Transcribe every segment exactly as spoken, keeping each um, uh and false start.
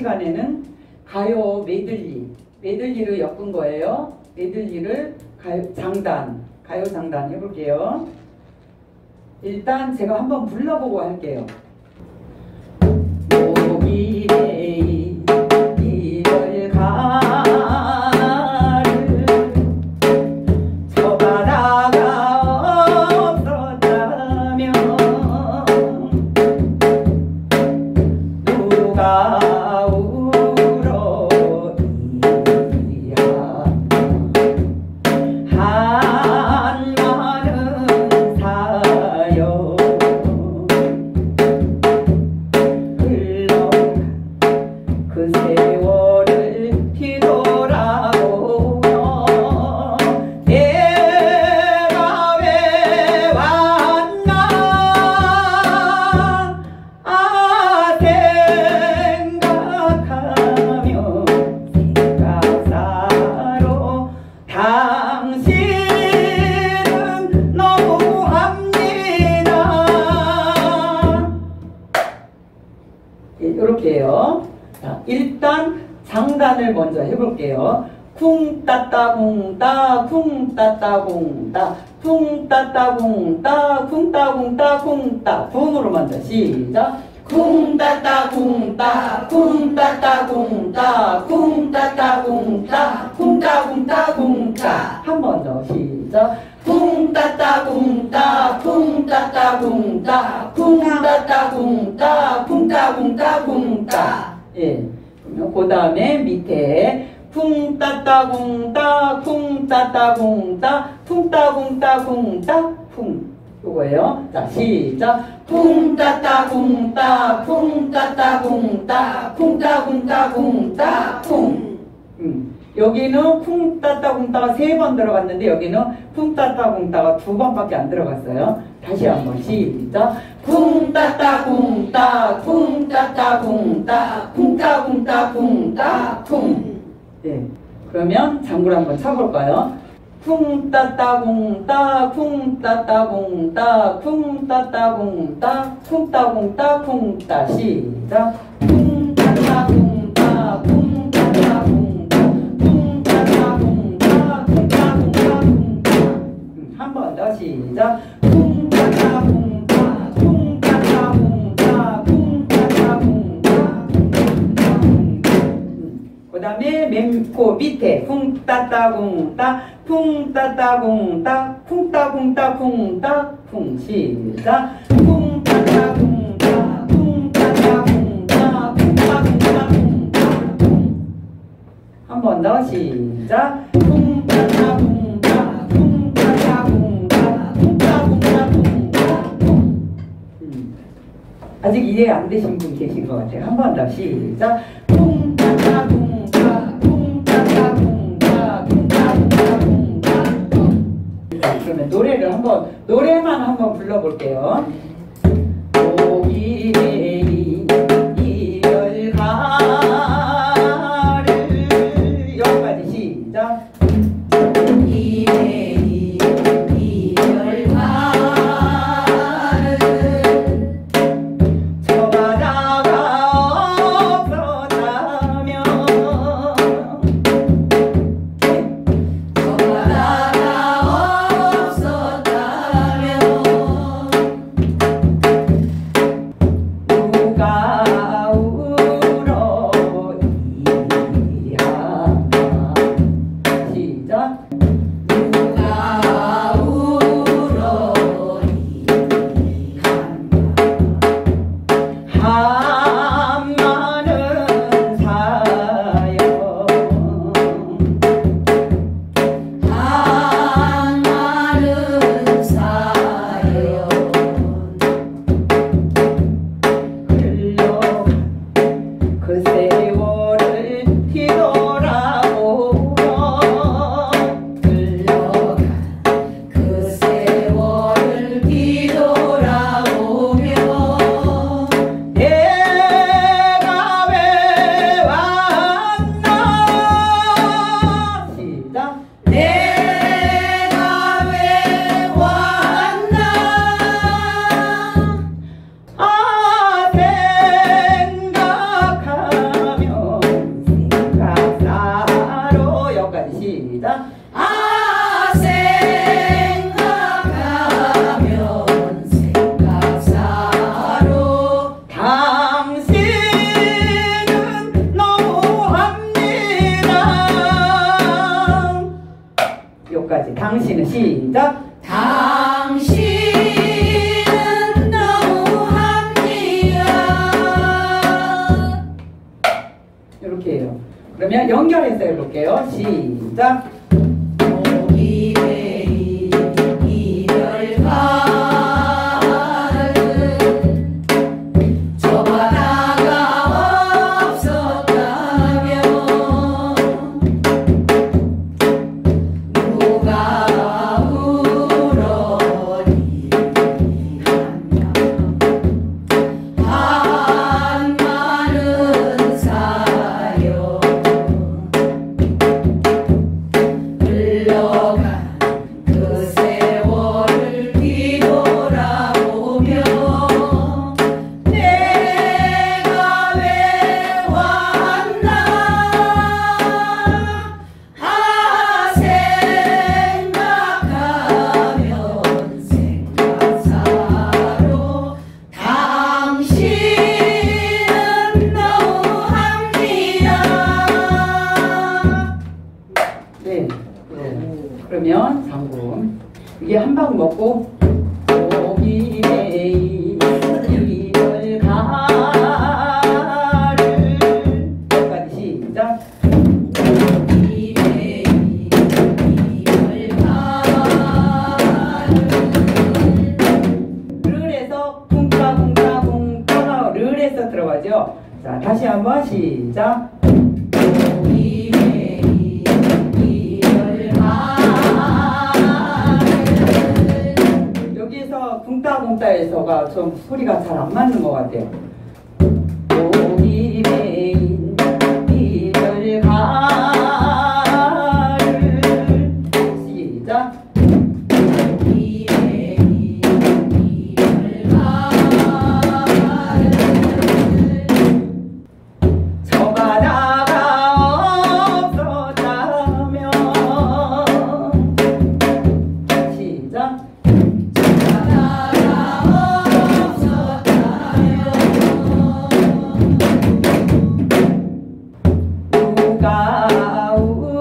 시간에는 가요 메들리, 메들리를 엮은 거예요. 메들리를 가요 장단, 가요 장단 해볼게요. 일단 제가 한번 불러보고 할게요. 모기레이 이별 가를 저 바다가 없었다면 누가 울어이야 한 많은 사연 흘러 그 세월을 뒤돌아보며 내가 왜 왔나 아 생각하며 생각사로 당신은 너무합니다. 이렇게 해요. 자, 일단 장단을 먼저 해볼게요. 쿵 따따 쿵 따 쿵 따따 쿵 따 쿵 따따 쿵 따 쿵 따 쿵 따 쿵 따 쿵으로 먼저 시작. 쿵 따따 쿵 따 쿵 따따 쿵 따 쿵 따따 쿵 따 쿵 따 쿵 따 쿵 따 한 번 더 시작. 쿵 따따 쿵 따 쿵 따따 쿵 따 쿵 따따 쿵 따 쿵 따 쿵 따 쿵 따. 예. 그 다음에 밑에 쿵 따따 쿵 따 쿵 따따 쿵 따 쿵 따 쿵 따 쿵 따 쿵 요거예요. 자 시작. 쿵 따따 쿵 따 쿵 따따 쿵 따 쿵 따 쿵 따 쿵 따 쿵. 음. 여기는 쿵 따따 쿵 따가 세 번 들어갔는데 여기는 쿵 따따 쿵 따가 두 번밖에 안 들어갔어요. 다시 한번 시작. 쿵 따따 쿵 따 쿵 따따 쿵 따 쿵 따 쿵 따 쿵 따 쿵. 예. 그러면 장구를 한번 쳐볼까요? 쿵 따따 쿵 따 쿵 따따 쿵 따 쿵 따따 쿵 따 쿵 따 쿵 따 쿵 따 시작. 쿵 따따 쿵 따 쿵 따따 쿵 따 쿵 따따 쿵 따 쿵 따 쿵 따 쿵 따. 한 번 더 시작. 쿵 따따 쿵 따 쿵 따따 쿵 따 쿵 따따 쿵 따 쿵 따 쿵 따. 그 다음에 맨 코 밑에 쿵 따따 쿵 따 쿵 따따 쿵 따 쿵 따 쿵 따 쿵 따 쿵 시작. 쿵 따따 쿵 따 쿵 따따 쿵 따 쿵 따 쿵 따 쿵 따 쿵. 한 번 더 시작. 쿵 따따 쿵 따 쿵 따따 쿵 따 쿵 따 쿵 따 쿵 따 쿵. 아직 이해 안 되신 분 계신 것 같아요. 한 번 더 시작. 쿵 따따 쿵 따 쿵 따따 쿵 따 쿵 따 쿵 따 쿵 따 쿵. 그러면 노래를 한번 노래만 한번 불러볼게요. 모기레이 이별 가를 여기까지 시작. 모기레이 이별 가를 저 바다가 없었다면 저 바다가 없었다면 누가 울어이야 시작. 아 생각하면 생각사로 당신은 너무합니다. 여기까지. 당신은 시작. 당신은 너무합니다. 이렇게 해요. 그러면 연결해서 해볼게요. 시작. 오기매이 이별가를 저 바다가 없었다면 누가 울어니 한 많은 사연 흘러간 그 세월을 뒤돌아보며 내가 왜 왔나 아 생각하면 생각사로 당신은 너무합니다. 네. 그러면 장군. 이게 한 방 먹고 오기매이 이별가를 여기까지 시작. 오기매이 이별가를 르에서 쿵따쿵따쿵따가 르에서 들어가죠. 자, 다시 한번 시작. 오기매이 이별가를 여기서 쿵따쿵따에서가 좀 소리가 잘 안 맞는 것 같아요. 오기매인 이별가를 시작. 오기매이 이별가를 저 바다가 없었다면 시작. 누가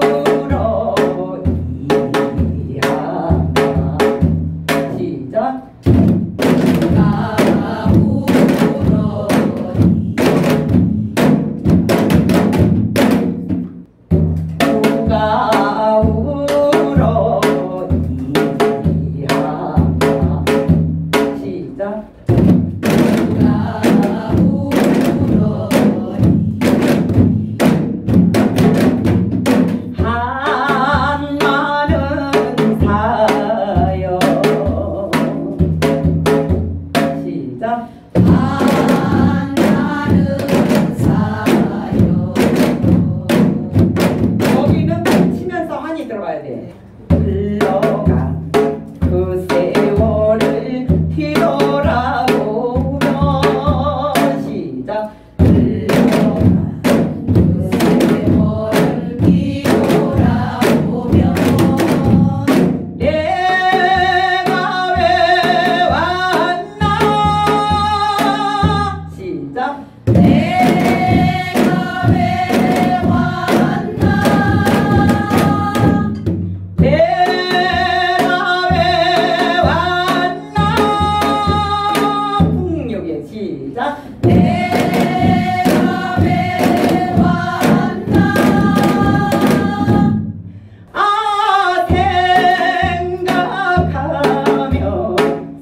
울어이야 시작. 누가 울어니 누가 울어이야 시작. 누가 울어니 한 많은 사연 시작. 한 많은 사연 여기는 치면서 한이 들어가야 돼. 흘러간 그 세월을 뒤돌아보면 시작. 흘러간 그 세월을 뒤돌아보면 내가 왜 왔나 시작. 내가 왜 왔나 내가 왜 왔나 풍력의 시작. 내가 왜 왔나 아 생각하면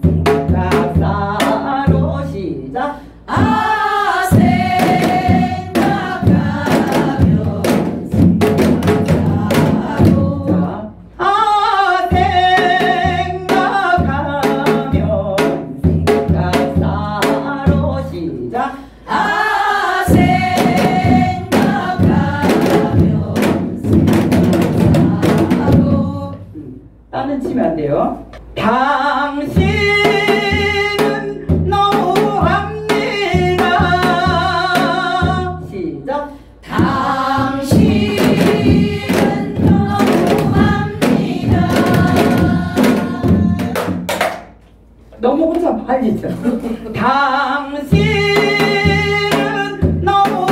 생각사로 시작. 아 생각하면 생각사로 자, 아 생각하면 생각사로 시작. 아 생각하면 생각사로 따는 치면 안 돼요. 당신은 너무합니다. 시작. 당신은 너무 하시죠. 당신은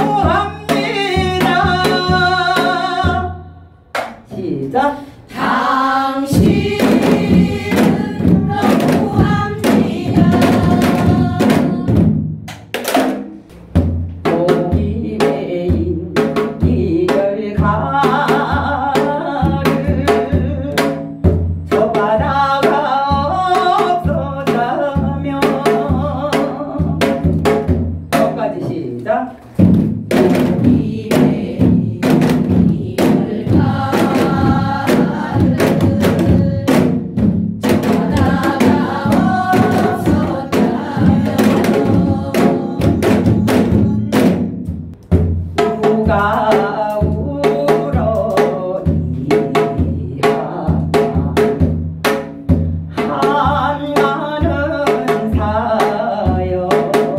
너무합니다. 시작. 당신은 너무합니다. 목이 메인 이별 가를 저 바다가 없어자면 여기까지 시작. 목이 메인 이별 가를 저 바다가 없었다면 누가 울어니라 한마는 사여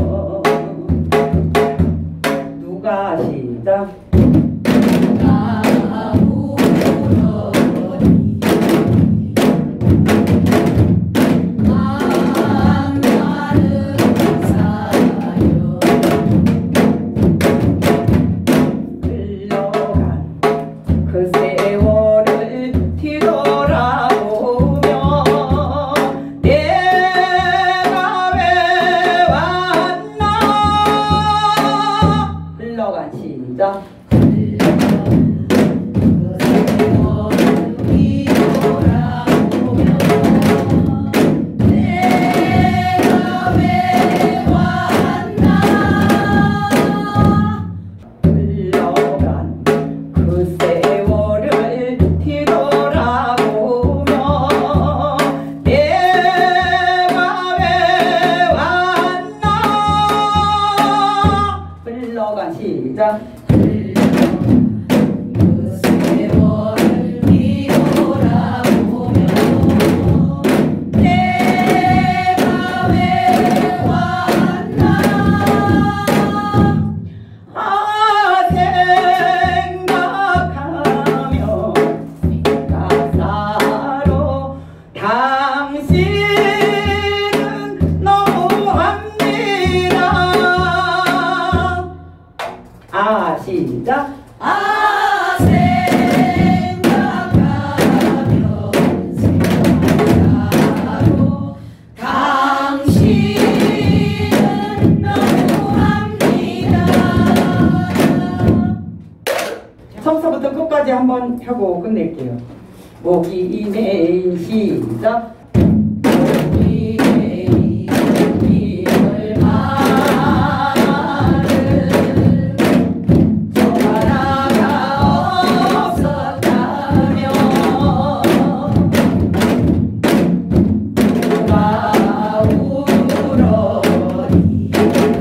누가 시작. 누가 울어니 한마는 사여 흘러간 그 세월을 뒤돌아보며 내가 왜 왔나. 흘러간 시작. 그 세월을 뒤돌아보며 내가 왜 왔나. 흘러간 그 세월을 뒤돌아보며 내가 왜 왔나. 흘러간 시작. 그 세월을 뒤돌아보며 내가 왜 왔나. 아 생각하며 가사로 당신은 너무합니다. 아 시작. 아 생각하며 생각하로 당신은 너무합니다. 처음부터 끝까지 한번 하고 끝낼게요. 목이 메인 시작. 목이 메인 이별 가를 저 바다가 없었다면 누가 울어니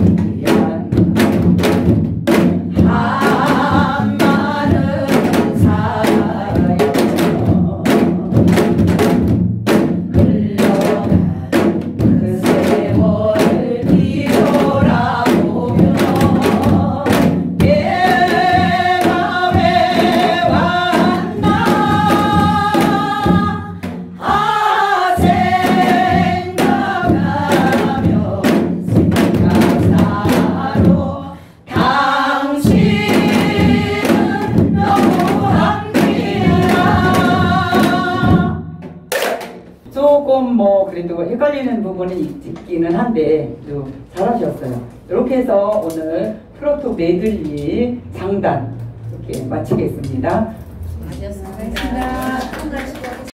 한마는 사여 흘러간 그 세월을 뒤돌아보며 내가 왜 왔나. 아 생각하며 생각사로 당신은 너무합니다. 조금 뭐 그래도 헷갈리는 부분이 있기는 한데 또 잘하셨어요. 이렇게 해서 오늘 트로트 메들리 장단 이렇게 마치겠습니다. 수고하셨습니다.